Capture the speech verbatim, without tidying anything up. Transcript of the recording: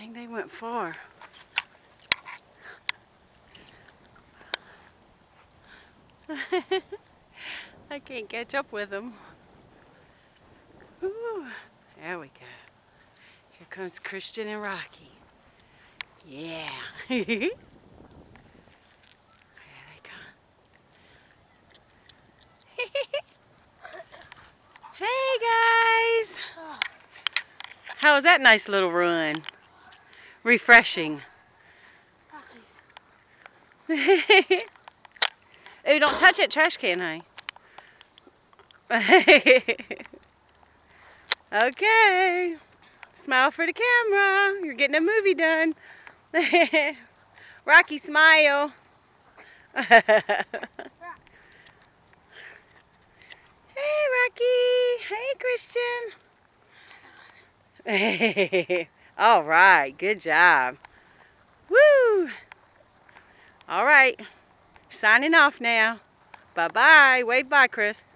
Dang, they went far. I can't catch up with them. Ooh, there we go. Here comes Christian and Rocky. Yeah. There they come. Hey guys. How was that nice little run? Refreshing. Oh, don't touch that trash can, honey. Okay. Smile for the camera. You're getting a movie done. Rocky, smile. Hey, Rocky. Hey, Christian. All right. Good job. Woo. All right. Signing off now. Bye-bye. Wave bye, Chris.